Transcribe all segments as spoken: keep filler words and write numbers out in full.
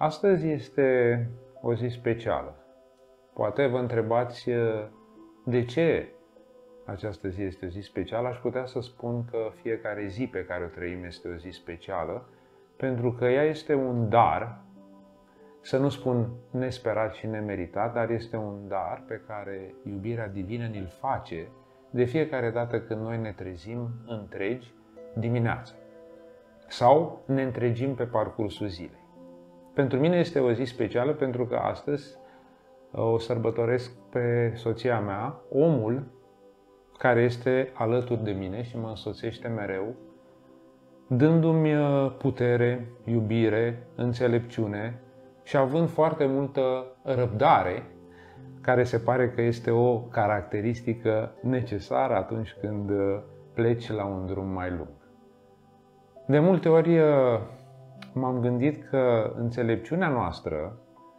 Astăzi este o zi specială. Poate vă întrebați de ce această zi este o zi specială. Aș putea să spun că fiecare zi pe care o trăim este o zi specială, pentru că ea este un dar, să nu spun nesperat și nemeritat, dar este un dar pe care iubirea divină ni-l face de fiecare dată când noi ne trezim întregi dimineața sau ne întregim pe parcursul zilei. Pentru mine este o zi specială pentru că astăzi o sărbătoresc pe soția mea, omul care este alături de mine și mă însoțește mereu, dându-mi putere, iubire, înțelepciune și având foarte multă răbdare, care se pare că este o caracteristică necesară atunci când pleci la un drum mai lung. De multe ori m-am gândit că înțelepciunea noastră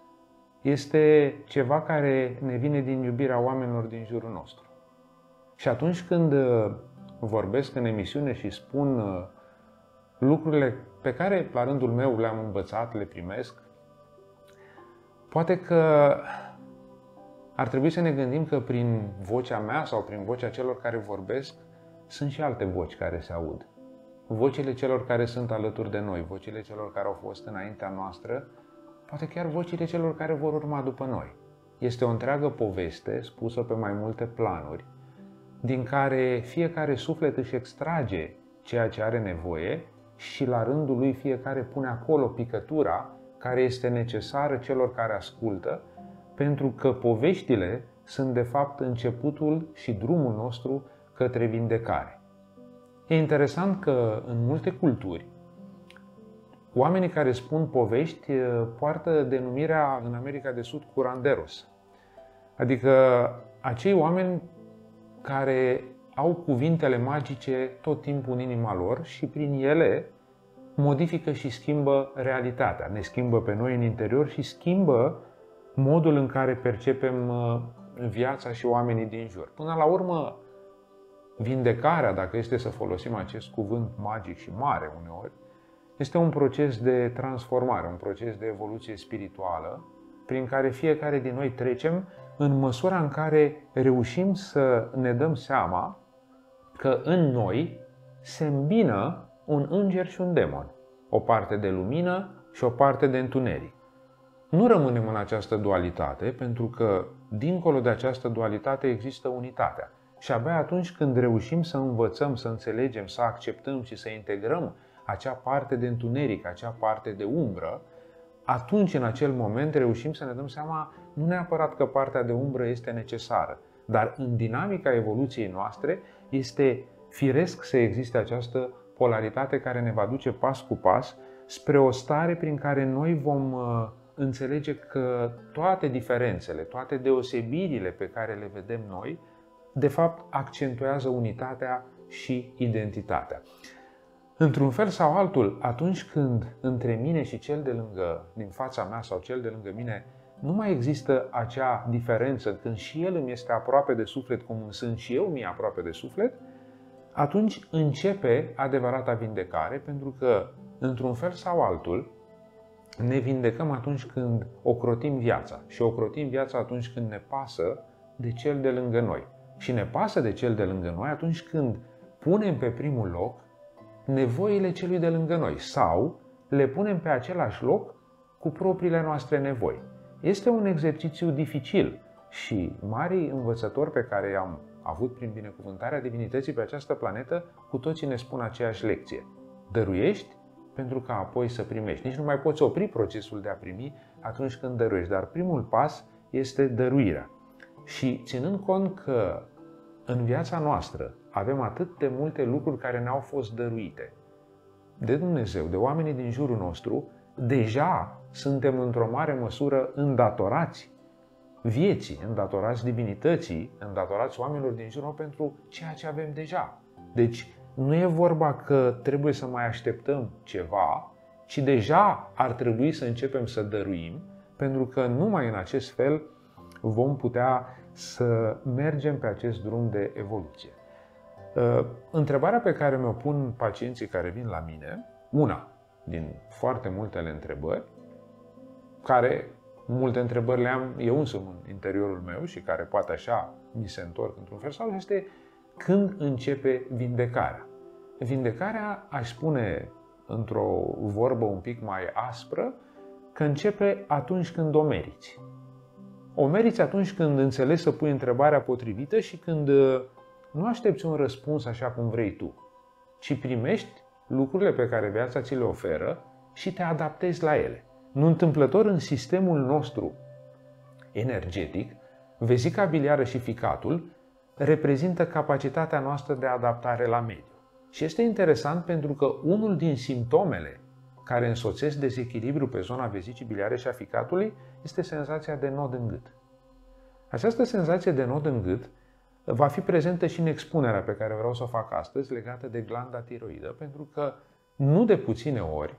este ceva care ne vine din iubirea oamenilor din jurul nostru. Și atunci când vorbesc în emisiune și spun lucrurile pe care, la rândul meu, le-am învățat, le primesc, poate că ar trebui să ne gândim că prin vocea mea sau prin vocea celor care vorbesc sunt și alte voci care se aud. Vocile celor care sunt alături de noi, vocile celor care au fost înaintea noastră, poate chiar vocile celor care vor urma după noi. Este o întreagă poveste spusă pe mai multe planuri, din care fiecare suflet își extrage ceea ce are nevoie și la rândul lui fiecare pune acolo picătura care este necesară celor care ascultă, pentru că poveștile sunt de fapt începutul și drumul nostru către vindecare. E interesant că în multe culturi, oamenii care spun povești poartă denumirea în America de Sud curanderos, adică acei oameni care au cuvintele magice tot timpul în inima lor și prin ele modifică și schimbă realitatea, ne schimbă pe noi în interior și schimbă modul în care percepem viața și oamenii din jur. Până la urmă, vindecarea, dacă este să folosim acest cuvânt magic și mare uneori, este un proces de transformare, un proces de evoluție spirituală, prin care fiecare din noi trecem în măsura în care reușim să ne dăm seama că în noi se îmbină un înger și un demon, o parte de lumină și o parte de întuneric. Nu rămânem în această dualitate, pentru că dincolo de această dualitate există unitatea. Și abia atunci când reușim să învățăm, să înțelegem, să acceptăm și să integrăm acea parte de întuneric, acea parte de umbră, atunci, în acel moment, reușim să ne dăm seama nu neapărat că partea de umbră este necesară, dar în dinamica evoluției noastre este firesc să existe această polaritate care ne va duce pas cu pas spre o stare prin care noi vom înțelege că toate diferențele, toate deosebirile pe care le vedem noi, de fapt accentuează unitatea și identitatea. Într-un fel sau altul, atunci când între mine și cel de lângă, din fața mea sau cel de lângă mine, nu mai există acea diferență, când și el îmi este aproape de suflet cum sunt și eu mie aproape de suflet, atunci începe adevărata vindecare, pentru că, într-un fel sau altul, ne vindecăm atunci când ocrotim viața și ocrotim viața atunci când ne pasă de cel de lângă noi. Și ne pasă de cel de lângă noi atunci când punem pe primul loc nevoile celui de lângă noi sau le punem pe același loc cu propriile noastre nevoi. Este un exercițiu dificil și marii învățători pe care i-am avut prin binecuvântarea divinității pe această planetă, cu toții ne spun aceeași lecție. Dăruiești pentru ca apoi să primești. Nici nu mai poți opri procesul de a primi atunci când dăruiești, dar primul pas este dăruirea. Și ținând cont că în viața noastră avem atât de multe lucruri care ne-au fost dăruite de Dumnezeu, de oamenii din jurul nostru, deja suntem într-o mare măsură îndatorați vieții, îndatorați divinității, îndatorați oamenilor din jurul nostru pentru ceea ce avem deja. Deci nu e vorba că trebuie să mai așteptăm ceva, ci deja ar trebui să începem să dăruim, pentru că numai în acest fel vom putea să mergem pe acest drum de evoluție. Întrebarea pe care mi-o pun pacienții care vin la mine, una din foarte multele întrebări, care multe întrebări le am eu însumi în interiorul meu și care poate așa mi se întorc într-un fel sau este când începe vindecarea. Vindecarea, aș spune într-o vorbă un pic mai aspră, că începe atunci când o meriți. O meriți atunci când înțelegi să pui întrebarea potrivită și când nu aștepți un răspuns așa cum vrei tu, ci primești lucrurile pe care viața ți le oferă și te adaptezi la ele. Nu întâmplător, în sistemul nostru energetic, vezica biliară și ficatul reprezintă capacitatea noastră de adaptare la mediu. Și este interesant pentru că unul din simptomele care însoțesc dezechilibru pe zona vezicii biliare și a ficatului este senzația de nod în gât. Această senzație de nod în gât va fi prezentă și în expunerea pe care vreau să o fac astăzi legată de glanda tiroidă, pentru că nu de puține ori,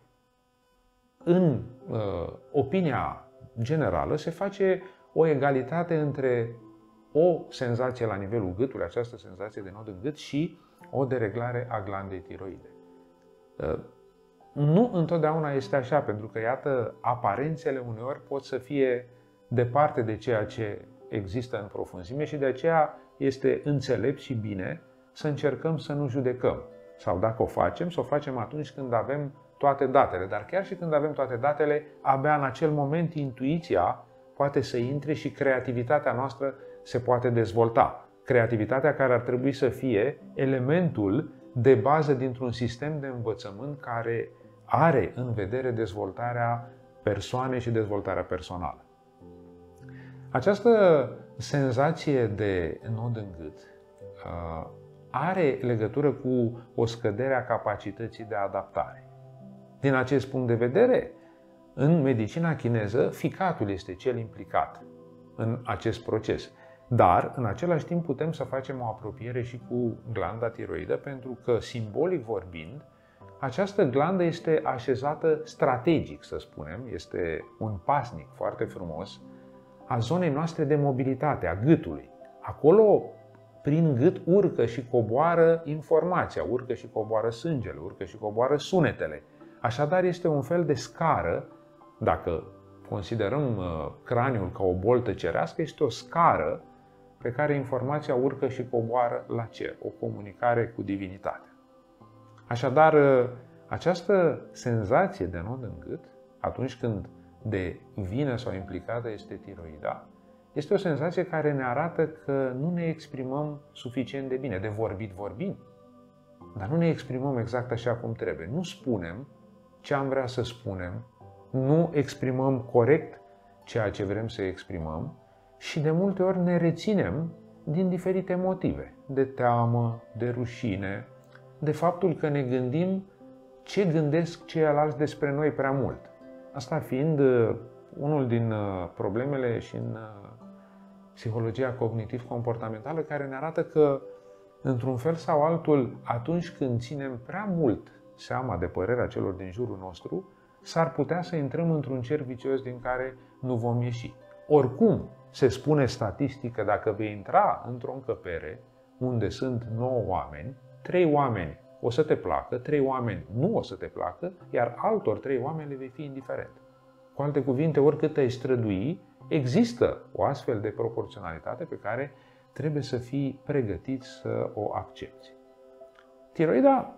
în uh, opinia generală, se face o egalitate între o senzație la nivelul gâtului, această senzație de nod în gât, și o dereglare a glandei tiroide. Uh, nu întotdeauna este așa, pentru că, iată, aparențele uneori pot să fie departe de ceea ce există în profunzime și de aceea este înțelept și bine să încercăm să nu judecăm. Sau dacă o facem, să o facem atunci când avem toate datele. Dar chiar și când avem toate datele, abia în acel moment intuiția poate să intre și creativitatea noastră se poate dezvolta. Creativitatea care ar trebui să fie elementul de bază dintr-un sistem de învățământ care are în vedere dezvoltarea persoanei și dezvoltarea personală. Această senzație de nod în gât uh, are legătură cu o scădere a capacității de adaptare. Din acest punct de vedere, în medicina chineză, ficatul este cel implicat în acest proces. Dar, în același timp, putem să facem o apropiere și cu glanda tiroidă, pentru că, simbolic vorbind, această glandă este așezată strategic, să spunem, este un pasnic foarte frumos a zonei noastre de mobilitate, a gâtului. Acolo, prin gât, urcă și coboară informația, urcă și coboară sângele, urcă și coboară sunetele. Așadar, este un fel de scară, dacă considerăm craniul ca o boltă cerească, este o scară pe care informația urcă și coboară la cer, o comunicare cu divinitatea. Așadar, această senzație de nod în gât, atunci când de vină sau implicată este tiroida, este o senzație care ne arată că nu ne exprimăm suficient de bine. De vorbit vorbim, dar nu ne exprimăm exact așa cum trebuie. Nu spunem ce am vrea să spunem, nu exprimăm corect ceea ce vrem să exprimăm și de multe ori ne reținem din diferite motive, de teamă, de rușine, de faptul că ne gândim ce gândesc ceilalți despre noi prea mult. Asta fiind unul din problemele și în psihologia cognitiv-comportamentală care ne arată că, într-un fel sau altul, atunci când ținem prea mult seama de părerea celor din jurul nostru, s-ar putea să intrăm într-un cerc vicios din care nu vom ieși. Oricum, se spune statistic că dacă vei intra într-o încăpere unde sunt nouă oameni, trei oameni o să te placă, trei oameni nu o să te placă, iar altor trei oameni le vei fi indiferent. Cu alte cuvinte, oricât te-ai strădui, există o astfel de proporționalitate pe care trebuie să fii pregătit să o accepti. Tiroida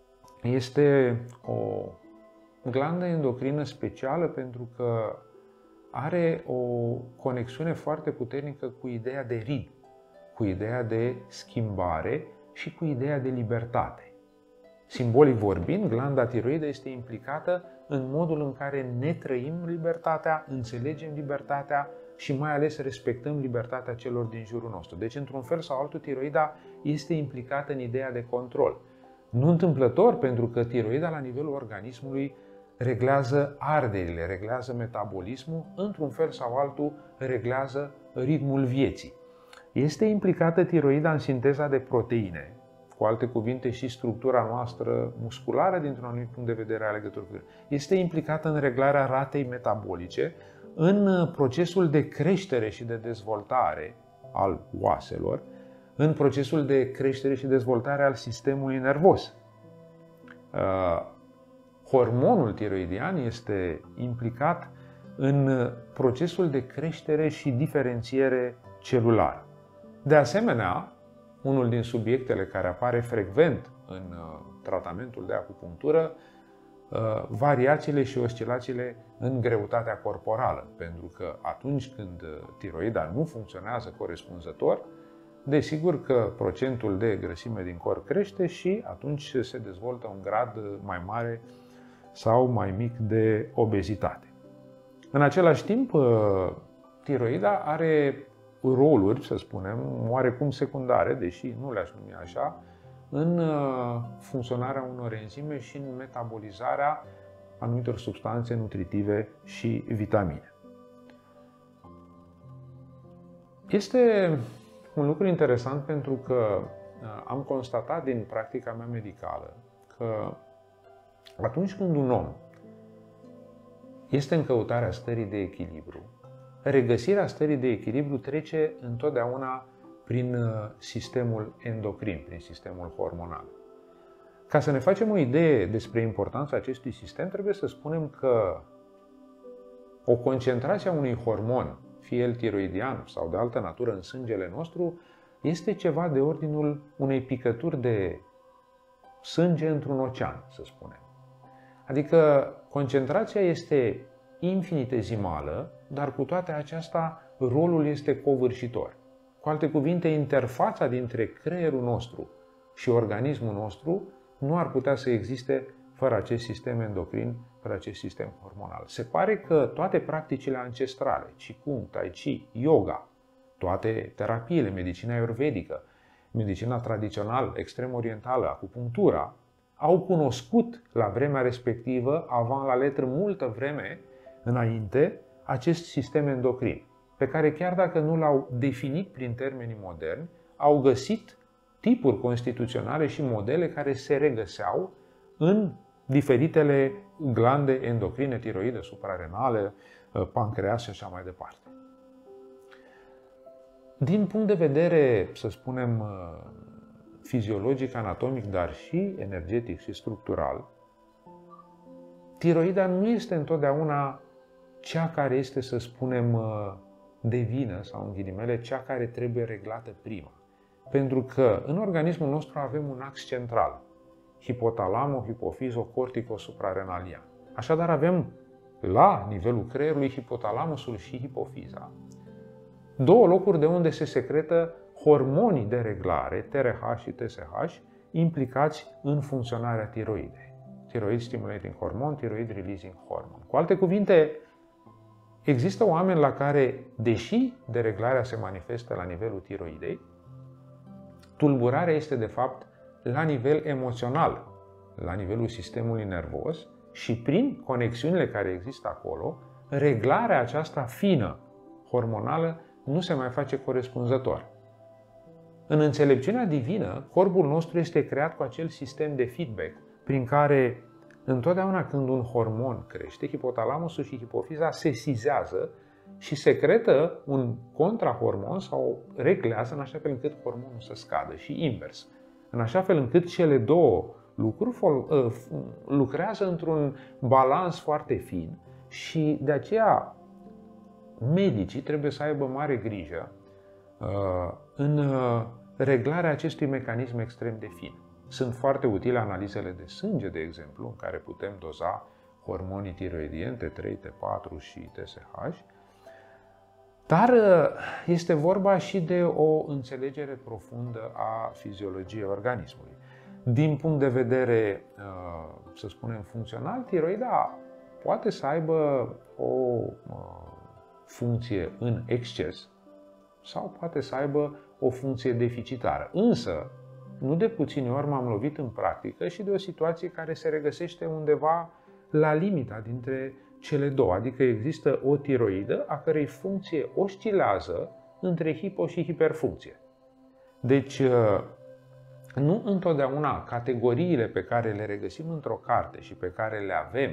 este o glandă endocrină specială pentru că are o conexiune foarte puternică cu ideea de ritm, cu ideea de schimbare și cu ideea de libertate. Simbolic vorbind, glanda tiroidă este implicată în modul în care ne trăim libertatea, înțelegem libertatea și mai ales respectăm libertatea celor din jurul nostru. Deci, într-un fel sau altul, tiroida este implicată în ideea de control. Nu întâmplător, pentru că tiroida la nivelul organismului reglează arderile, reglează metabolismul, într-un fel sau altul reglează ritmul vieții. Este implicată tiroida în sinteza de proteine, cu alte cuvinte și structura noastră musculară dintr-un anumit punct de vedere a legăturii. Este implicată în reglarea ratei metabolice, în procesul de creștere și de dezvoltare al oaselor, în procesul de creștere și dezvoltare al sistemului nervos. Hormonul tiroidian este implicat în procesul de creștere și diferențiere celulară. De asemenea, unul din subiectele care apare frecvent în tratamentul de acupunctură, variațiile și oscilațiile în greutatea corporală, pentru că atunci când tiroida nu funcționează corespunzător, desigur că procentul de grăsime din corp crește și atunci se dezvoltă un grad mai mare sau mai mic de obezitate. În același timp, tiroida are roluri, să spunem, oarecum secundare, deși nu le-aș numi așa, în funcționarea unor enzime și în metabolizarea anumitor substanțe nutritive și vitamine. Este un lucru interesant pentru că am constatat din practica mea medicală că atunci când un om este în căutarea stării de echilibru, regăsirea stării de echilibru trece întotdeauna prin sistemul endocrin, prin sistemul hormonal. Ca să ne facem o idee despre importanța acestui sistem, trebuie să spunem că o concentrație a unui hormon, fie el tiroidian sau de altă natură în sângele nostru, este ceva de ordinul unei picături de sânge într-un ocean, să spunem. Adică concentrația este infinitezimală, dar cu toate acestea rolul este covârșitor. Cu alte cuvinte, interfața dintre creierul nostru și organismul nostru nu ar putea să existe fără acest sistem endocrin, fără acest sistem hormonal. Se pare că toate practicile ancestrale, Qigong, Tai Chi, yoga, toate terapiile, medicina ayurvedică, medicina tradițională, extrem orientală, acupunctura, au cunoscut la vremea respectivă, avant la letră, multă vreme înainte, acest sistem endocrin, pe care chiar dacă nu l-au definit prin termenii moderni, au găsit tipuri constituționale și modele care se regăseau în diferitele glande endocrine, tiroide, suprarenale, pancreas și așa mai departe. Din punct de vedere, să spunem, fiziologic, anatomic, dar și energetic și structural, tiroida nu este întotdeauna cea care este, să spunem, de vină sau, în ghilimele, cea care trebuie reglată prima. Pentru că în organismul nostru avem un ax central, hipotalamo-hipofizo-cortico-suprarenalian. Așadar avem la nivelul creierului hipotalamusul și hipofiza, două locuri de unde se secretă hormonii de reglare, T R H și T S H, implicați în funcționarea tiroidei. Thyroid Stimulating Hormone, Thyroid Releasing Hormone. Cu alte cuvinte, există oameni la care, deși dereglarea se manifestă la nivelul tiroidei, tulburarea este de fapt la nivel emoțional, la nivelul sistemului nervos și prin conexiunile care există acolo, reglarea aceasta fină, hormonală, nu se mai face corespunzător. În înțelepciunea divină, corpul nostru este creat cu acel sistem de feedback prin care întotdeauna când un hormon crește, hipotalamusul și hipofiza sesizează și secretă un contrahormon sau reglează în așa fel încât hormonul să scadă și invers. În așa fel încât cele două lucruri lucrează într-un balans foarte fin și de aceea medicii trebuie să aibă mare grijă în reglarea acestui mecanism extrem de fin. Sunt foarte utile analizele de sânge, de exemplu, în care putem doza hormonii tiroidieni T trei, T patru și T S H, dar este vorba și de o înțelegere profundă a fiziologiei organismului. Din punct de vedere, să spunem, funcțional, tiroida poate să aibă o funcție în exces sau poate să aibă o funcție deficitară. Însă, nu de puține ori m-am lovit în practică și de o situație care se regăsește undeva la limita dintre cele două. Adică există o tiroidă a cărei funcție oscilează între hipo și hiperfuncție. Deci, nu întotdeauna categoriile pe care le regăsim într-o carte și pe care le avem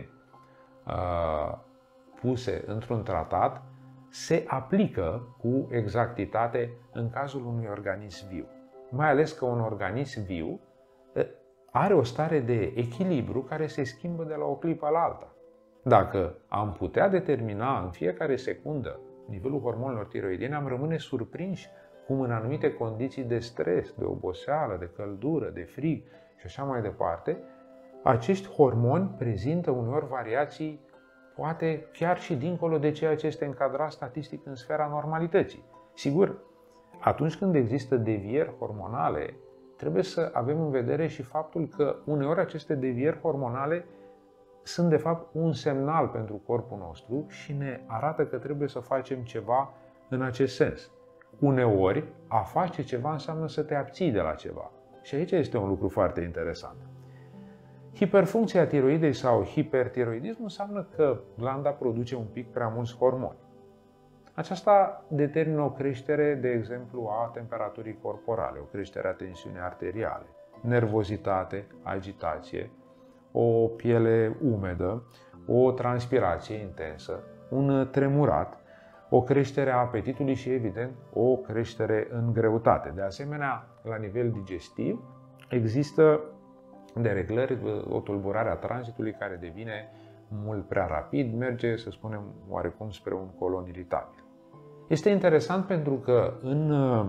uh, puse într-un tratat se aplică cu exactitate în cazul unui organism viu. Mai ales că un organism viu are o stare de echilibru care se schimbă de la o clipă la alta. Dacă am putea determina în fiecare secundă nivelul hormonilor tiroidiene, am rămâne surprinși cum în anumite condiții de stres, de oboseală, de căldură, de frig și așa mai departe, acești hormoni prezintă uneori variații poate chiar și dincolo de ceea ce este încadrat statistic în sfera normalității. Sigur, atunci când există devieri hormonale, trebuie să avem în vedere și faptul că uneori aceste devieri hormonale sunt de fapt un semnal pentru corpul nostru și ne arată că trebuie să facem ceva în acest sens. Uneori, a face ceva înseamnă să te abții de la ceva. Și aici este un lucru foarte interesant. Hiperfuncția tiroidei sau hipertiroidism înseamnă că glanda produce un pic prea mulți hormoni. Aceasta determină o creștere, de exemplu, a temperaturii corporale, o creștere a tensiunii arteriale, nervozitate, agitație, o piele umedă, o transpirație intensă, un tremurat, o creștere a apetitului și, evident, o creștere în greutate. De asemenea, la nivel digestiv, există dereglări, o tulburare a tranzitului care devine mult prea rapid, merge, să spunem, oarecum spre un colon iritabil. Este interesant pentru că în uh,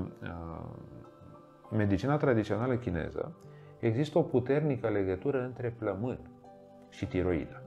medicina tradițională chineză există o puternică legătură între plămân și tiroidă.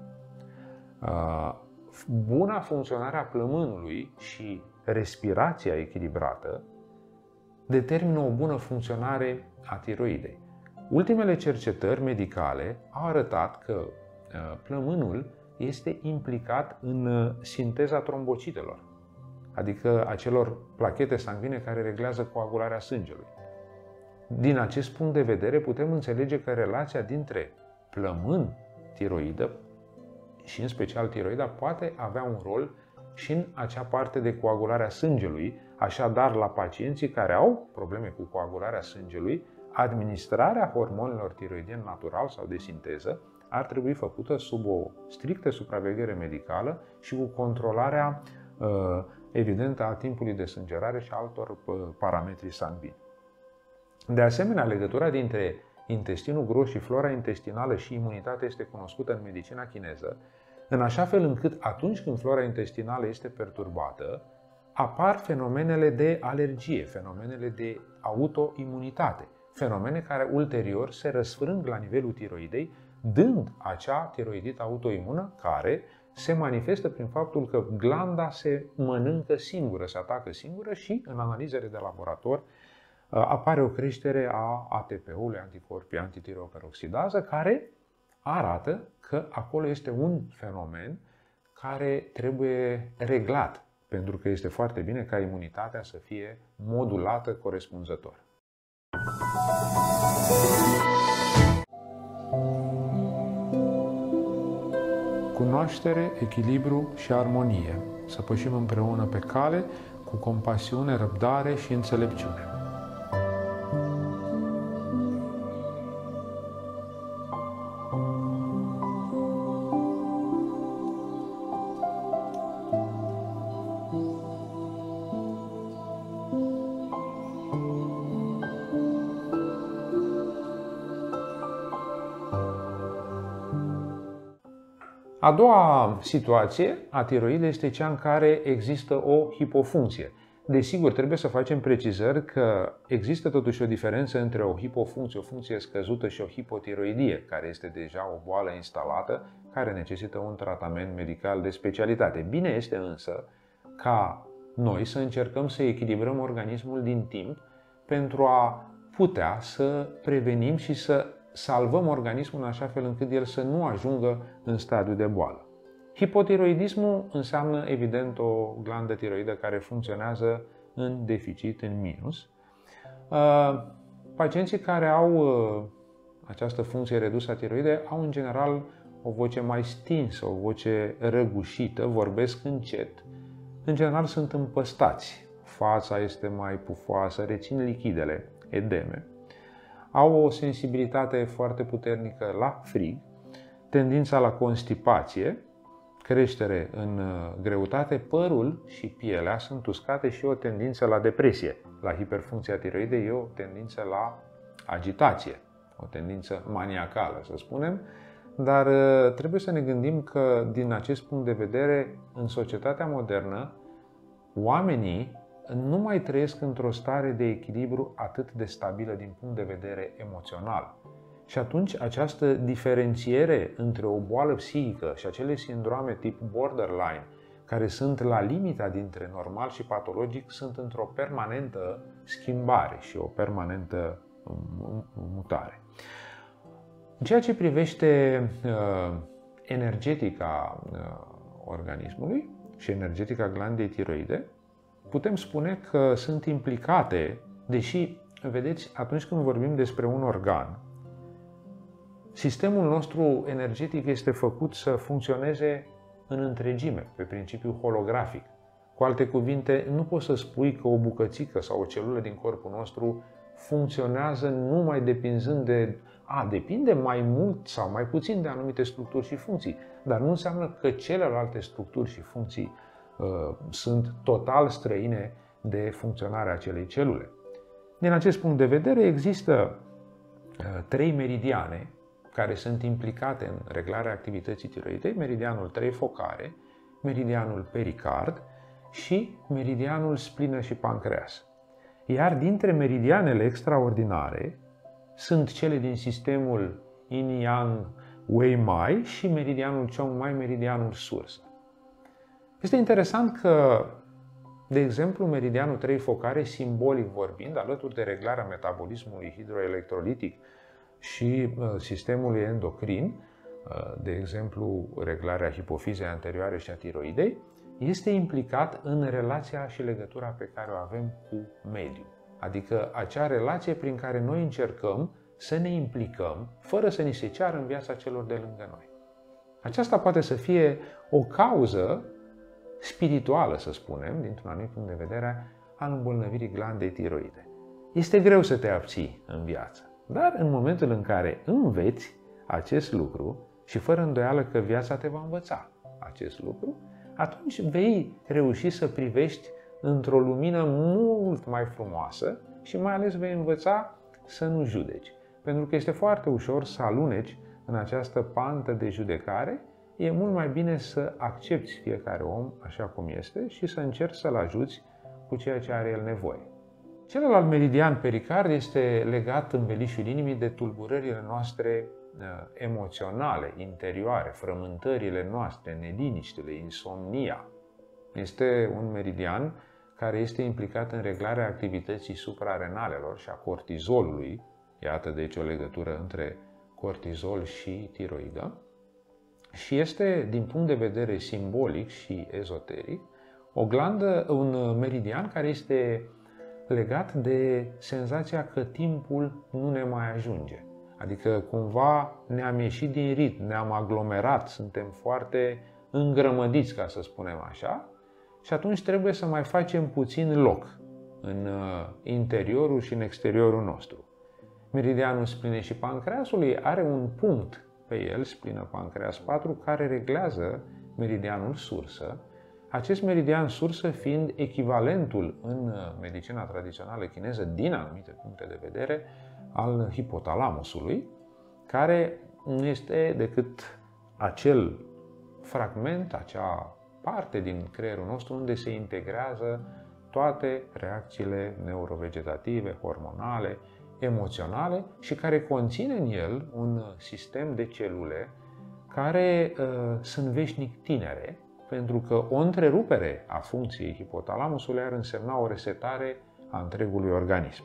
Uh, buna funcționare a plămânului și respirația echilibrată determină o bună funcționare a tiroidei. Ultimele cercetări medicale au arătat că uh, plămânul este implicat în uh, sinteza trombocitelor, adică acelor plachete sanguine care reglează coagularea sângelui. Din acest punct de vedere, putem înțelege că relația dintre plămân, tiroidă și în special tiroida poate avea un rol și în acea parte de coagulare a sângelui. Așadar, la pacienții care au probleme cu coagularea sângelui, administrarea hormonilor tiroidieni natural sau de sinteză ar trebui făcută sub o strictă supraveghere medicală și cu controlarea evidentă a timpului de sângerare și altor parametri sanguini. De asemenea, legătura dintre intestinul gros și flora intestinală și imunitatea este cunoscută în medicina chineză, în așa fel încât atunci când flora intestinală este perturbată, apar fenomenele de alergie, fenomenele de autoimunitate, fenomene care ulterior se răsfrâng la nivelul tiroidei, dând acea tiroidită autoimună care se manifestă prin faptul că glanda se mănâncă singură, se atacă singură și în analizele de laborator apare o creștere a A T P-ului, anticorpii antitiroperoxidază, care arată că acolo este un fenomen care trebuie reglat, pentru că este foarte bine ca imunitatea să fie modulată corespunzător. Cunoaștere, echilibru și armonie. Să pășim împreună pe cale cu compasiune, răbdare și înțelepciune. A doua situație a tiroidei este cea în care există o hipofuncție. Desigur, trebuie să facem precizări că există totuși o diferență între o hipofuncție, o funcție scăzută și o hipotiroidie, care este deja o boală instalată, care necesită un tratament medical de specialitate. Bine este însă ca noi să încercăm să echilibrăm organismul din timp pentru a putea să prevenim și să salvăm organismul în așa fel încât el să nu ajungă în stadiu de boală. Hipotiroidismul înseamnă, evident, o glandă tiroidă care funcționează în deficit, în minus. Pacienții care au această funcție redusă a tiroidei au, în general, o voce mai stinsă, o voce răgușită, vorbesc încet. În general, sunt împăstați. Fața este mai pufoasă, rețin lichidele, edeme. Au o sensibilitate foarte puternică la frig, tendința la constipație, creștere în greutate, părul și pielea sunt uscate și o tendință la depresie. La hiperfuncția tiroidei e o tendință la agitație, o tendință maniacală, să spunem. dar trebuie să ne gândim că, din acest punct de vedere, în societatea modernă, oamenii nu mai trăiesc într-o stare de echilibru atât de stabilă din punct de vedere emoțional. Și atunci această diferențiere între o boală psihică și acele sindrome tip borderline, care sunt la limita dintre normal și patologic, sunt într-o permanentă schimbare și o permanentă mutare. În ceea ce privește uh, energetica uh, organismului și energetica glandei tiroide, putem spune că sunt implicate, deși, vedeți, atunci când vorbim despre un organ, sistemul nostru energetic este făcut să funcționeze în întregime, pe principiu holografic. Cu alte cuvinte, nu poți să spui că o bucățică sau o celulă din corpul nostru funcționează numai depinzând de... A, depinde mai mult sau mai puțin de anumite structuri și funcții, dar nu înseamnă că celelalte structuri și funcții uh, sunt total străine de funcționarea acelei celule. Din acest punct de vedere, există uh, trei meridiane care sunt implicate în reglarea activității tiroidei: meridianul trei focare, meridianul pericard și meridianul splină și pancreas. Iar dintre meridianele extraordinare sunt cele din sistemul Yin-Yang Wei-Mai și meridianul Chong-Mai, meridianul sursă. Este interesant că, de exemplu, meridianul trei focare, simbolic vorbind, alături de reglarea metabolismului hidroelectrolitic și uh, sistemului endocrin, uh, de exemplu, reglarea hipofizei anterioare și a tiroidei, este implicat în relația și legătura pe care o avem cu mediul. Adică acea relație prin care noi încercăm să ne implicăm fără să ni se ceară în viața celor de lângă noi. Aceasta poate să fie o cauză spirituală, să spunem, dintr-un anumit punct de vedere, al îmbolnăvirii glandei tiroide. Este greu să te abții în viață, dar în momentul în care înveți acest lucru, și fără îndoială că viața te va învăța acest lucru, atunci vei reuși să privești într-o lumină mult mai frumoasă și mai ales vei învăța să nu judeci. Pentru că este foarte ușor să aluneci în această pantă de judecare. E mult mai bine să accepti fiecare om așa cum este și să încerci să-l ajuți cu ceea ce are el nevoie. Celălalt meridian pericard este legat în belișul inimii de tulburările noastre emoționale, interioare, frământările noastre, neliniștile, insomnia. Este un meridian care este implicat în reglarea activității suprarenalelor și a cortizolului. Iată deci o legătură între cortizol și tiroidă. Și este, din punct de vedere simbolic și ezoteric, o glandă, un meridian care este legat de senzația că timpul nu ne mai ajunge. Adică cumva ne-am ieșit din ritm, ne-am aglomerat, suntem foarte îngrămădiți, ca să spunem așa, și atunci trebuie să mai facem puțin loc în interiorul și în exteriorul nostru. Meridianul splinei și pancreasului are un punct pe el, splină pancreas patru, care reglează meridianul sursă. Acest meridian sursă fiind echivalentul în medicina tradițională chineză, din anumite puncte de vedere, al hipotalamusului, care nu este decât acel fragment, acea parte din creierul nostru unde se integrează toate reacțiile neurovegetative, hormonale, emoționale și care conține în el un sistem de celule care uh, sunt veșnic tinere, pentru că o întrerupere a funcției hipotalamusului ar însemna o resetare a întregului organism.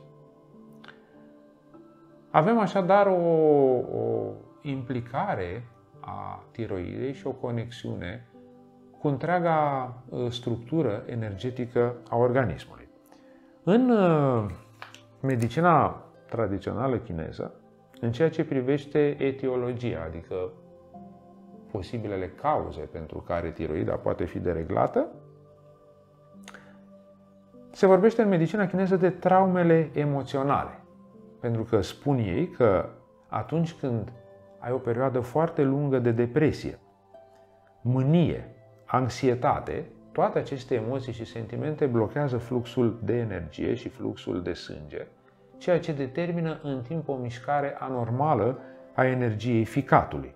Avem așadar o, o implicare a tiroidei și o conexiune cu întreaga structură energetică a organismului. În medicina tradițională chineză, în ceea ce privește etiologia, adică posibilele cauze pentru care tiroida poate fi dereglată, se vorbește în medicina chineză de traumele emoționale. Pentru că spun ei că atunci când ai o perioadă foarte lungă de depresie, mânie, anxietate, toate aceste emoții și sentimente blochează fluxul de energie și fluxul de sânge, ceea ce determină în timp o mișcare anormală a energiei ficatului.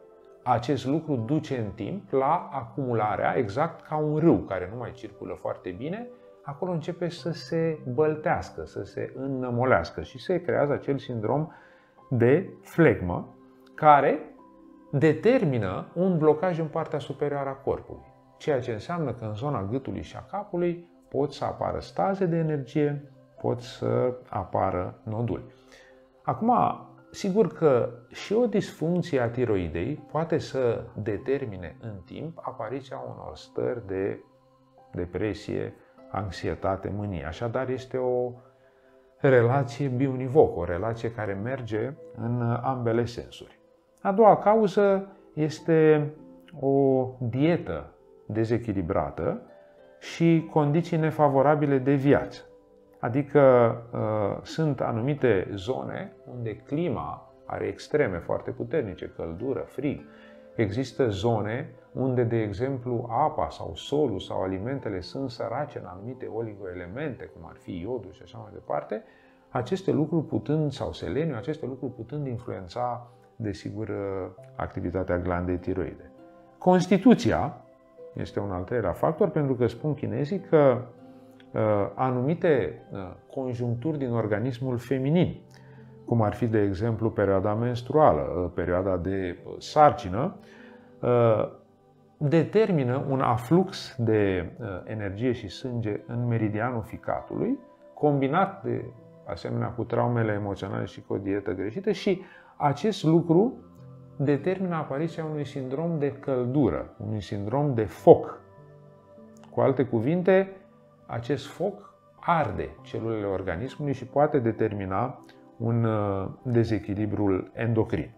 acest lucru duce în timp la acumularea, exact ca un râu care nu mai circulă foarte bine, acolo începe să se băltească, să se înnămolească și se creează acel sindrom de flegmă care determină un blocaj în partea superioară a corpului. Ceea ce înseamnă că în zona gâtului și a capului pot să apară staze de energie, pot să apară noduli. Acum, sigur că și o disfuncție a tiroidei poate să determine în timp apariția unor stări de depresie, anxietate, mânie. Așadar, este o relație biunivocă, o relație care merge în ambele sensuri. A doua cauză este o dietă dezechilibrată și condiții nefavorabile de viață. Adică uh, sunt anumite zone unde clima are extreme foarte puternice, căldură, frig. Există zone unde, de exemplu, apa sau solul sau alimentele sunt sărace în anumite oligoelemente, cum ar fi iodul și așa mai departe, aceste lucruri putând, sau seleniu, aceste lucruri putând influența, desigur, activitatea glandei tiroide. Constituția este un al treilea factor, pentru că spun chinezii că uh, anumite uh, conjuncturi din organismul feminin, cum ar fi, de exemplu, perioada menstruală, uh, perioada de uh, sarcină, uh, determină un aflux de uh, energie și sânge în meridianul ficatului, combinat de asemenea cu traumele emoționale și cu o dietă greșită, și acest lucru determină apariția unui sindrom de căldură, unui sindrom de foc. Cu alte cuvinte, acest foc arde celulele organismului și poate determina un dezechilibru endocrin.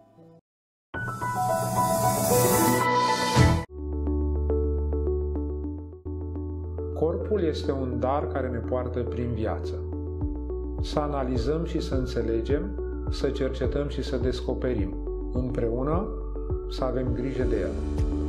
Corpul este un dar care ne poartă prin viață. Să analizăm și să înțelegem, să cercetăm și să descoperim. Împreună să avem grijă de el.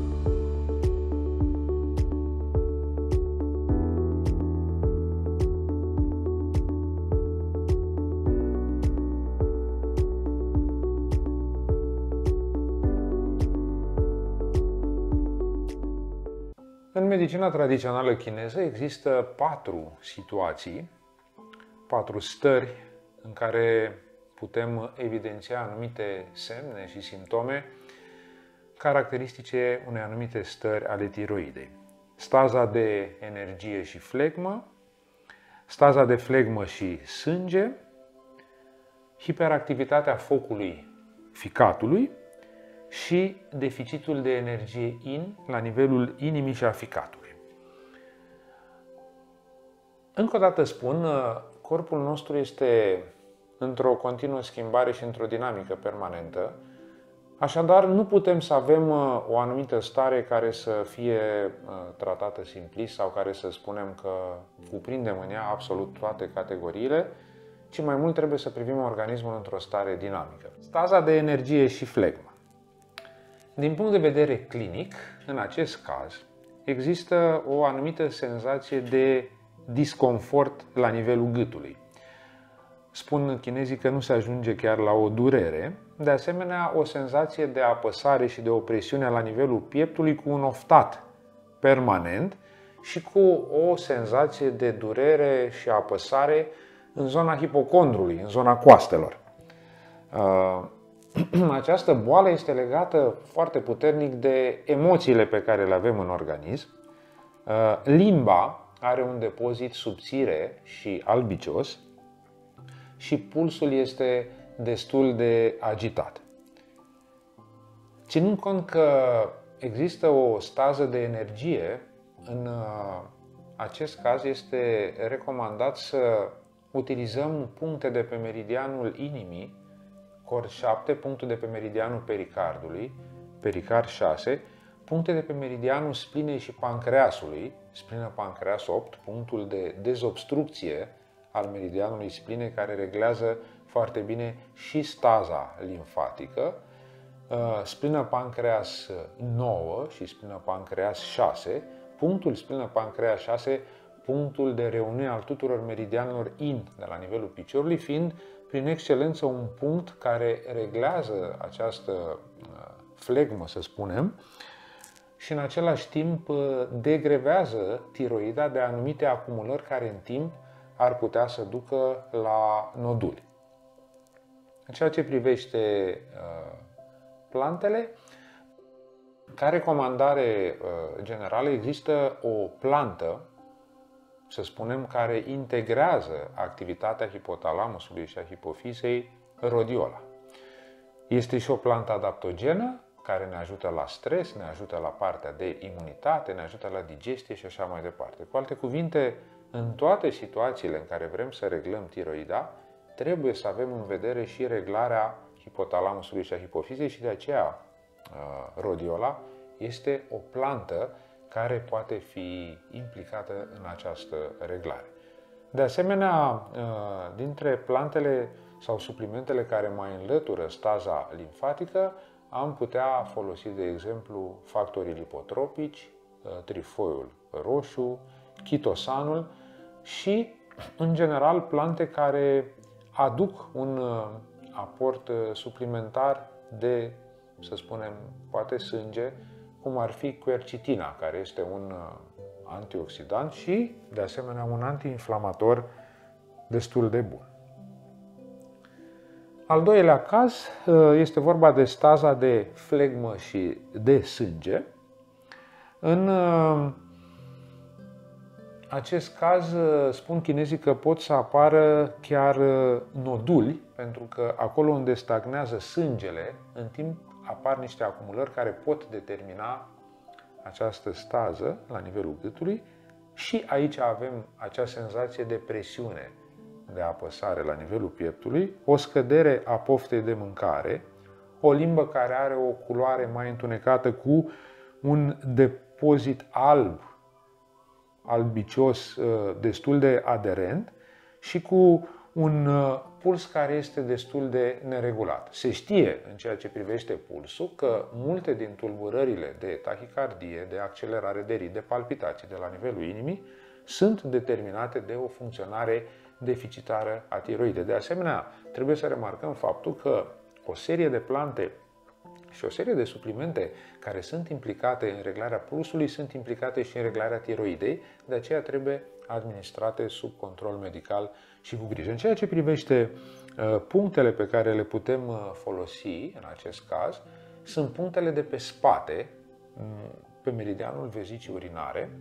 În medicina tradițională chineză există patru situații, patru stări în care putem evidenția anumite semne și simptome caracteristice unei anumite stări ale tiroidei. Staza de energie și flegmă, staza de flegmă și sânge, hiperactivitatea focului ficatului și deficitul de energie yin la nivelul inimii și a ficatului. Încă o dată spun, corpul nostru este într-o continuă schimbare și într-o dinamică permanentă. Așadar, nu putem să avem o anumită stare care să fie tratată simplist sau care să spunem că cuprindem în ea absolut toate categoriile, ci mai mult trebuie să privim organismul într-o stare dinamică. Staza de energie și flegmă. Din punct de vedere clinic, în acest caz, există o anumită senzație de disconfort la nivelul gâtului. Spun chinezii că nu se ajunge chiar la o durere, de asemenea o senzație de apăsare și de opresiune la nivelul pieptului cu un oftat permanent și cu o senzație de durere și apăsare în zona hipocondrului, în zona coastelor. Această boală este legată foarte puternic de emoțiile pe care le avem în organism. Limba are un depozit subțire și albicios și pulsul este destul de agitat. Ținând cont că există o stază de energie, în acest caz este recomandat să utilizăm puncte de pe meridianul inimii, cord șapte, punctul de pe meridianul pericardului, pericard șase, puncte de pe meridianul splinei și pancreasului, splină-pancreas opt, punctul de dezobstrucție al meridianului splinei care reglează foarte bine și staza limfatică, splină-pancreas nouă și splină-pancreas șase, punctul splină-pancreas șase, punctul de reuniune al tuturor meridianelor yin de la nivelul piciorului, fiind prin excelență un punct care reglează această flegmă, să spunem, și în același timp degrevează tiroida de anumite acumulări care în timp ar putea să ducă la noduli. În ceea ce privește uh, plantele, ca recomandare uh, generală există o plantă, să spunem, care integrează activitatea hipotalamusului și a hipofizei, rhodiola. Este și o plantă adaptogenă care ne ajută la stres, ne ajută la partea de imunitate, ne ajută la digestie și așa mai departe. Cu alte cuvinte, în toate situațiile în care vrem să reglăm tiroida, trebuie să avem în vedere și reglarea hipotalamusului și a hipofizei și de aceea rhodiola este o plantă care poate fi implicată în această reglare. De asemenea, dintre plantele sau suplimentele care mai înlătură staza limfatică, am putea folosi, de exemplu, factorii lipotropici, trifoiul roșu, chitosanul și, în general, plante care aduc un aport suplimentar de, să spunem, poate sânge, cum ar fi quercitina, care este un antioxidant și, de asemenea, un antiinflamator destul de bun. Al doilea caz este vorba de staza de flegmă și de sânge. În acest caz spun chinezii că pot să apară chiar noduli, pentru că acolo unde stagnează sângele, în timp apar niște acumulări care pot determina această stază la nivelul gâtului și aici avem acea senzație de presiune, de apăsare la nivelul pieptului, o scădere a poftei de mâncare, o limbă care are o culoare mai întunecată cu un depozit alb, albicios, destul de aderent și cu un puls care este destul de neregulat. Se știe, în ceea ce privește pulsul, că multe din tulburările de tahicardie, de accelerare de ritm, de palpitații de la nivelul inimii, sunt determinate de o funcționare deficitară a tiroidei. De asemenea, trebuie să remarcăm faptul că o serie de plante și o serie de suplimente care sunt implicate în reglarea pulsului sunt implicate și în reglarea tiroidei, de aceea trebuie administrate sub control medical și cu grijă. În ceea ce privește punctele pe care le putem folosi în acest caz, sunt punctele de pe spate, pe meridianul vezicii urinare,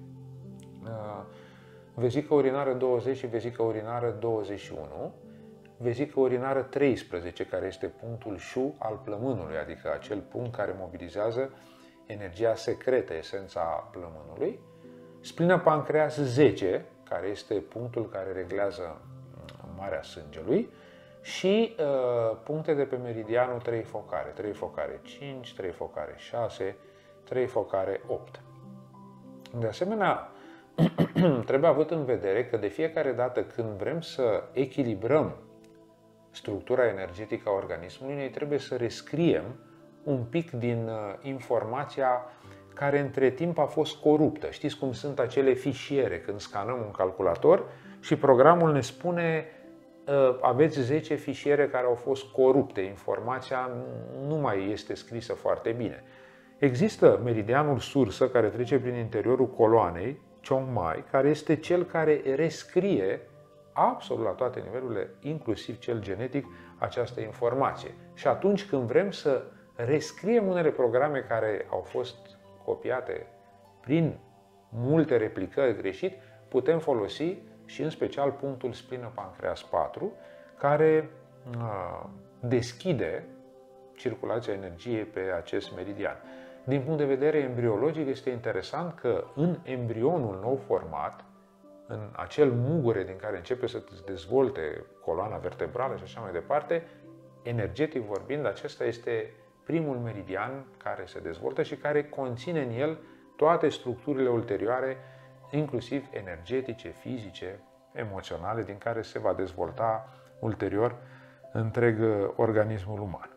vezica urinară douăzeci și vezica urinară douăzeci și unu, vezica urinară treisprezece, care este punctul șu al plămânului, adică acel punct care mobilizează energia secretă, esența plămânului, splina pancreas zece, care este punctul care reglează marea sângelui, și uh, puncte de pe meridianul trei focare, trei focare cinci, trei focare șase, trei focare opt. De asemenea, trebuie avut în vedere că de fiecare dată când vrem să echilibrăm structura energetică a organismului, noi trebuie să rescriem un pic din informația care între timp a fost coruptă. Știți cum sunt acele fișiere când scanăm un calculator și programul ne spune aveți zece fișiere care au fost corupte, informația nu mai este scrisă foarte bine. Există meridianul sursă care trece prin interiorul coloanei, Chong Mai, care este cel care rescrie absolut la toate nivelurile, inclusiv cel genetic, această informație. Și atunci când vrem să rescriem unele programe care au fost copiate prin multe replicări greșit, putem folosi și în special punctul splină-pancreas patru, care uh, deschide circulația energiei pe acest meridian. Din punct de vedere embriologic, este interesant că în embrionul nou format, în acel mugure din care începe să dezvolte coloana vertebrală și așa mai departe, energetic vorbind, acesta este primul meridian care se dezvoltă și care conține în el toate structurile ulterioare, inclusiv energetice, fizice, emoționale, din care se va dezvolta ulterior întreg organismul uman.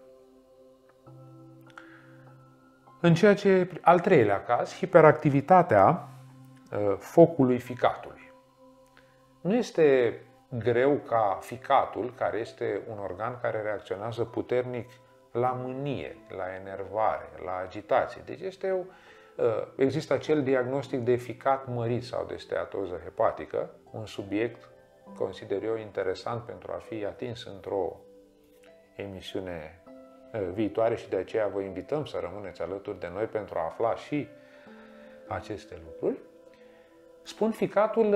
În ceea ce, al treilea caz, hiperactivitatea focului ficatului. Nu este greu ca ficatul, care este un organ care reacționează puternic la mânie, la enervare, la agitație. Deci este o, există acel diagnostic de ficat mărit sau de steatoză hepatică, un subiect, consider eu, interesant pentru a fi atins într-o emisiune viitoare și de aceea vă invităm să rămâneți alături de noi pentru a afla și aceste lucruri. Spun, ficatul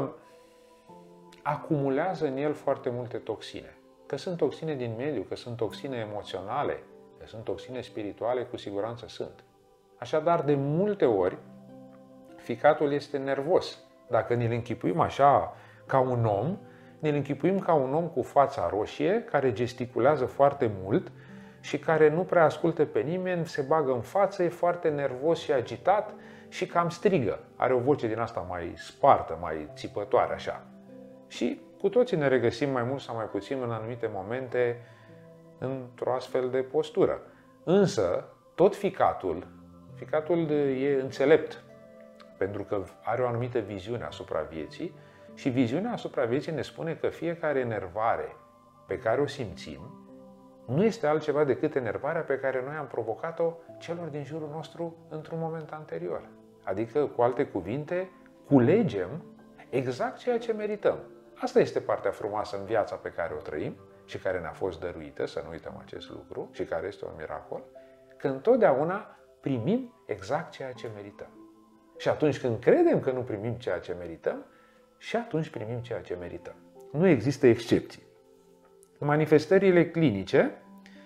acumulează în el foarte multe toxine. Că sunt toxine din mediu, că sunt toxine emoționale, că sunt toxine spirituale, cu siguranță sunt. Așadar, de multe ori, ficatul este nervos. Dacă ne-l închipuim așa ca un om, ne-l închipuim ca un om cu fața roșie, care gesticulează foarte mult și care nu prea ascultă pe nimeni, se bagă în față, e foarte nervos și agitat și cam strigă. Are o voce din asta mai spartă, mai țipătoare așa. Și cu toții ne regăsim mai mult sau mai puțin în anumite momente într-o astfel de postură. Însă, tot ficatul, ficatul e înțelept, pentru că are o anumită viziune asupra vieții și viziunea asupra vieții ne spune că fiecare enervare pe care o simțim nu este altceva decât enervarea pe care noi am provocat-o celor din jurul nostru într-un moment anterior. Adică, cu alte cuvinte, culegem exact ceea ce merităm. Asta este partea frumoasă în viața pe care o trăim și care ne-a fost dăruită, să nu uităm acest lucru, și care este un miracol, că întotdeauna primim exact ceea ce merităm. Și atunci când credem că nu primim ceea ce merităm, și atunci primim ceea ce merităm. Nu există excepții. În manifestările clinice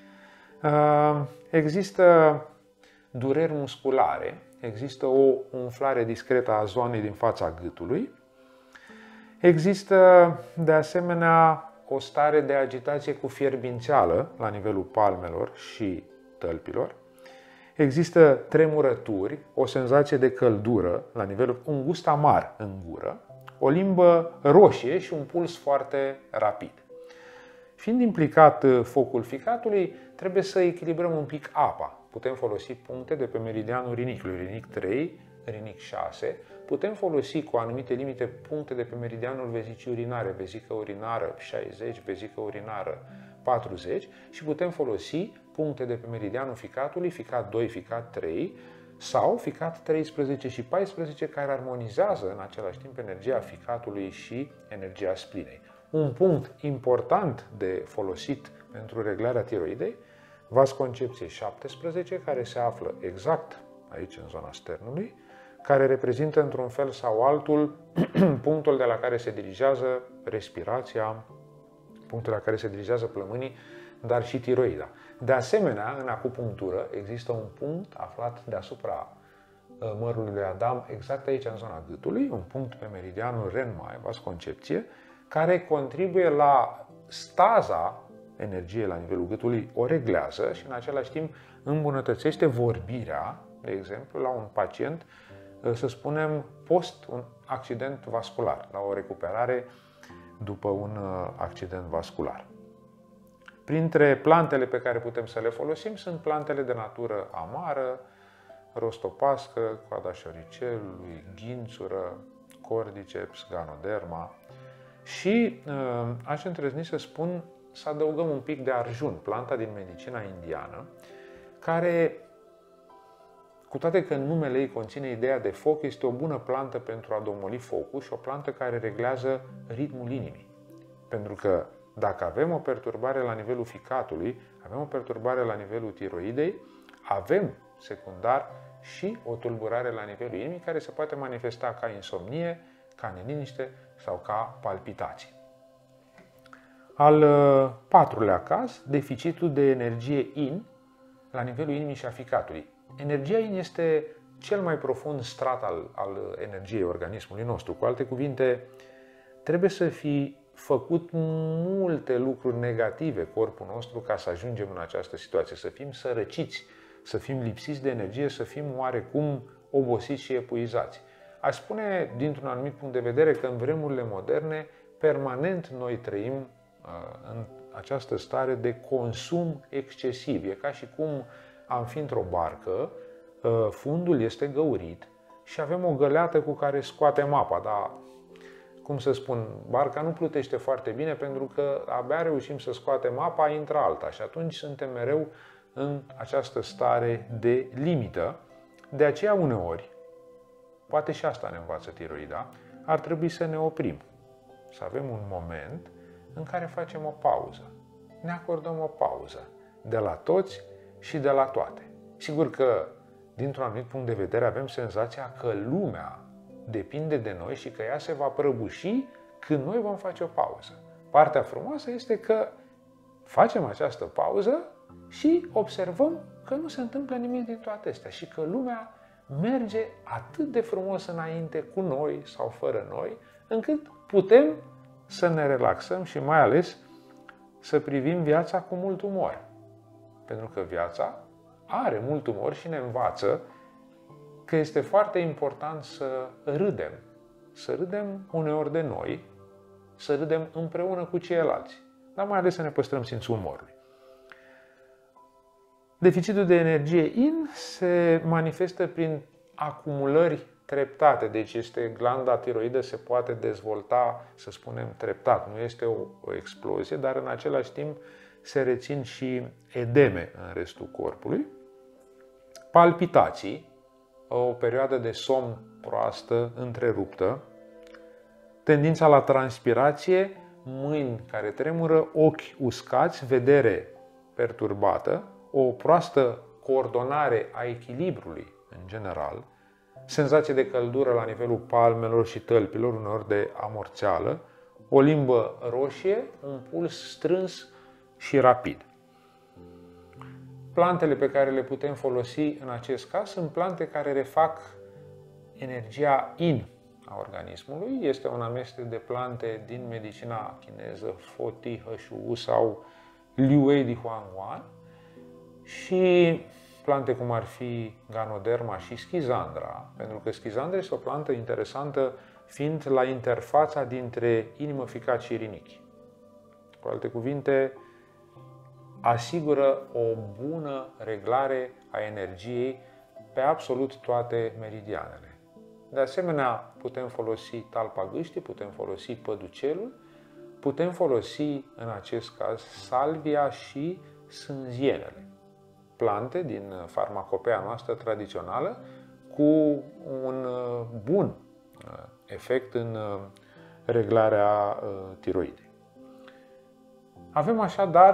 există dureri musculare, există o umflare discretă a zoanei din fața gâtului, există de asemenea o stare de agitație cu fierbințeală la nivelul palmelor și tălpilor, există tremurături, o senzație de căldură la nivelul, un gust amar în gură, o limbă roșie și un puls foarte rapid. Fiind implicat focul ficatului, trebuie să echilibrăm un pic apa. Putem folosi puncte de pe meridianul rinicului, rinic trei, rinic șase. Putem folosi cu anumite limite puncte de pe meridianul vezicii urinare, vezică urinară șaizeci, vezică urinară patruzeci și putem folosi puncte de pe meridianul ficatului, ficat doi, ficat trei sau ficat treisprezece și paisprezece, care armonizează în același timp energia ficatului și energia splinei. Un punct important de folosit pentru reglarea tiroidei, vas concepție șaptesprezece, care se află exact aici în zona sternului, care reprezintă într-un fel sau altul punctul de la care se dirigează respirația, punctul la care se dirigează plămânii, dar și tiroida. De asemenea, în acupunctură există un punct aflat deasupra mărului lui Adam, exact aici în zona gâtului, un punct pe meridianul Ren-Mai, vas concepție, care contribuie la staza energiei la nivelul gâtului, o reglează și în același timp îmbunătățește vorbirea, de exemplu, la un pacient, să spunem, post un accident vascular, la o recuperare după un accident vascular. Printre plantele pe care putem să le folosim sunt plantele de natură amară, rostopască, coada șoricelului, ghințură, cordyceps, ganoderma și aș îndrăzni să spun să adăugăm un pic de arjun, planta din medicina indiană, care, cu toate că numele ei conține ideea de foc, este o bună plantă pentru a domoli focul și o plantă care reglează ritmul inimii. Pentru că dacă avem o perturbare la nivelul ficatului, avem o perturbare la nivelul tiroidei, avem secundar și o tulburare la nivelul inimii care se poate manifesta ca insomnie, ca neliniște sau ca palpitații. Al patrulea caz, deficitul de energie yin la nivelul inimii și a ficatului. Energia yin este cel mai profund strat al, al energiei organismului nostru. Cu alte cuvinte, trebuie să fi făcut multe lucruri negative corpul nostru ca să ajungem în această situație, să fim sărăciți, să fim lipsiți de energie, să fim oarecum obosiți și epuizați. Aș spune, dintr-un anumit punct de vedere, că în vremurile moderne, permanent noi trăim uh, în această stare de consum excesiv. E ca și cum am fi într-o barcă, uh, fundul este găurit și avem o găleată cu care scoatem apa, dar, cum să spun, barca nu plutește foarte bine pentru că abia reușim să scoatem apa, intră alta și atunci suntem mereu în această stare de limită. De aceea uneori, poate și asta ne învață tiroida, ar trebui să ne oprim, să avem un moment în care facem o pauză. Ne acordăm o pauză de la toți și de la toate. Sigur că, dintr-un anumit punct de vedere, avem senzația că lumea depinde de noi și că ea se va prăbuși când noi vom face o pauză. Partea frumoasă este că facem această pauză și observăm că nu se întâmplă nimic din toate astea și că lumea merge atât de frumos înainte cu noi sau fără noi, încât putem să ne relaxăm și mai ales să privim viața cu mult umor. Pentru că viața are mult umor și ne învață că este foarte important să râdem. Să râdem uneori de noi, să râdem împreună cu ceilalți, dar mai ales să ne păstrăm simțul umorului. Deficitul de energie yin se manifestă prin acumulări treptate, deci este glanda tiroidă se poate dezvolta, să spunem, treptat. Nu este o, o explozie, dar în același timp se rețin și edeme în restul corpului. Palpitații, o perioadă de somn proastă, întreruptă, tendința la transpirație, mâini care tremură, ochi uscați, vedere perturbată, o proastă coordonare a echilibrului în general, senzație de căldură la nivelul palmelor și tălpilor, uneori de amorțeală, o limbă roșie, un puls strâns și rapid. Plantele pe care le putem folosi în acest caz sunt plante care refac energia yin a organismului. Este un amestec de plante din medicina chineză, Fo Ti He Shu sau Liu Wei Di Huang Wan, și plante cum ar fi Ganoderma și Schizandra, pentru că Schizandra este o plantă interesantă fiind la interfața dintre inimă, ficat și rinichi. Cu alte cuvinte, asigură o bună reglare a energiei pe absolut toate meridianele. De asemenea, putem folosi talpa gâștii, putem folosi păducelul, putem folosi în acest caz salvia și sânzienele. Plante din farmacopea noastră tradițională cu un bun efect în reglarea tiroidei. Avem așadar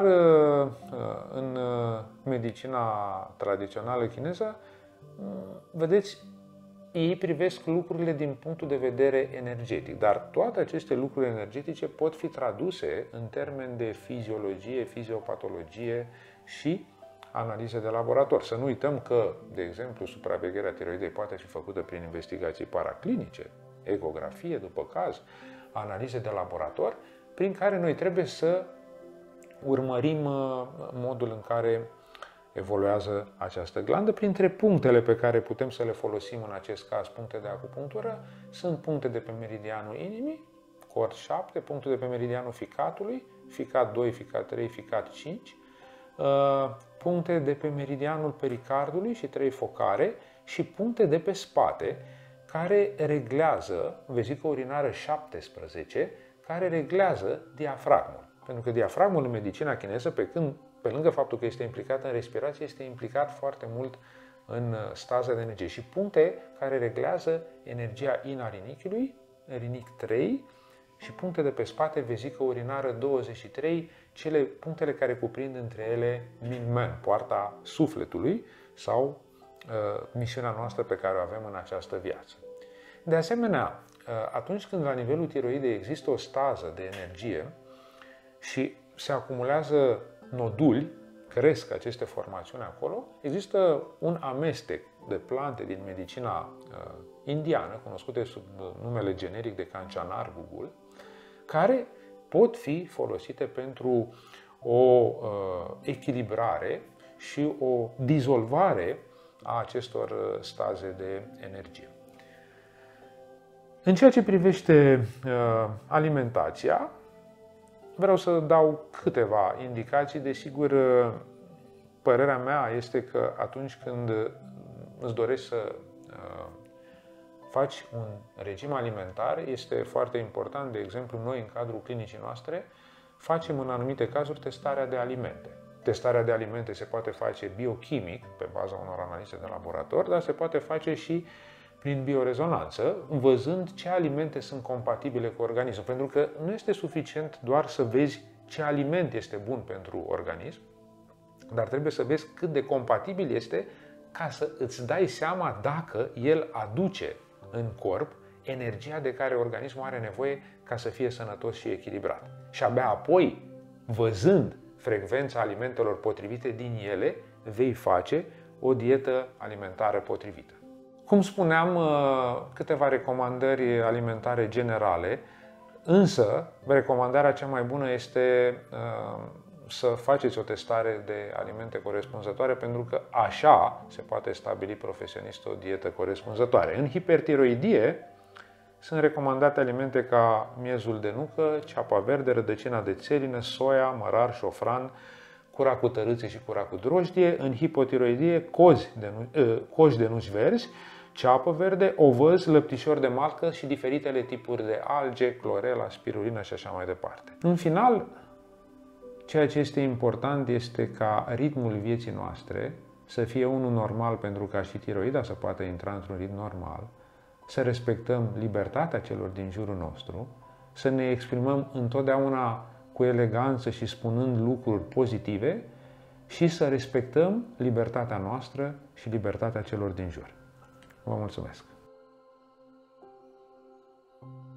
în medicina tradițională chineză, vedeți, ei privesc lucrurile din punctul de vedere energetic, dar toate aceste lucruri energetice pot fi traduse în termeni de fiziologie, fiziopatologie și analize de laborator. Să nu uităm că, de exemplu, supravegherea tiroidei poate fi făcută prin investigații paraclinice, ecografie după caz, analize de laborator, prin care noi trebuie să urmărim modul în care evoluează această glandă. Printre punctele pe care putem să le folosim în acest caz, puncte de acupunctură, sunt puncte de pe meridianul inimii, cord șapte, puncte de pe meridianul ficatului, ficat doi, ficat trei, ficat cinci, puncte de pe meridianul pericardului și trei focare și puncte de pe spate care reglează vezica urinară șaptesprezece, care reglează diafragmul. Pentru că diafragmul în medicina chineză, pe când pe lângă faptul că este implicat în respirație, este implicat foarte mult în staza de energie. Și puncte care reglează energia yin a rinichiului, rinic trei, și puncte de pe spate, vezică urinară douăzeci și trei, cele punctele care cuprind între ele Minmen, poarta sufletului, sau uh, misiunea noastră pe care o avem în această viață. De asemenea, uh, atunci când la nivelul tiroidei există o stază de energie și se acumulează noduli, cresc aceste formațiuni acolo, există un amestec de plante din medicina uh, indiană, cunoscute sub numele generic de Kanchanar Gugul, care pot fi folosite pentru o uh, echilibrare și o dizolvare a acestor staze de energie. În ceea ce privește uh, alimentația, vreau să dau câteva indicații. Desigur, părerea mea este că atunci când îți dorești să uh, faci un regim alimentar, este foarte important. De exemplu, noi în cadrul clinicii noastre facem în anumite cazuri testarea de alimente. Testarea de alimente se poate face biochimic, pe baza unor analize de laborator, dar se poate face și prin biorezonanță, văzând ce alimente sunt compatibile cu organismul. Pentru că nu este suficient doar să vezi ce aliment este bun pentru organism, dar trebuie să vezi cât de compatibil este ca să îți dai seama dacă el aduce în corp energia de care organismul are nevoie ca să fie sănătos și echilibrat. Și abia apoi, văzând frecvența alimentelor potrivite din ele, vei face o dietă alimentară potrivită. Cum spuneam, câteva recomandări alimentare generale, însă recomandarea cea mai bună este să faceți o testare de alimente corespunzătoare, pentru că așa se poate stabili profesionist o dietă corespunzătoare. În hipertiroidie sunt recomandate alimente ca miezul de nucă, ceapa verde, rădăcina de țelină, soia, mărar, șofran, cura cu tărâțe și cura cu drojdie. În hipotiroidie, cozi de nu, coși de nuci verzi, ceapă verde, ovăz, lăptișor de malcă și diferitele tipuri de alge, clorela, spirulină și așa mai departe. În final, ceea ce este important este ca ritmul vieții noastre să fie unul normal, pentru ca și tiroida să poată intra într-un ritm normal, să respectăm libertatea celor din jurul nostru, să ne exprimăm întotdeauna cu eleganță și spunând lucruri pozitive și să respectăm libertatea noastră și libertatea celor din jur. Vă mulțumesc!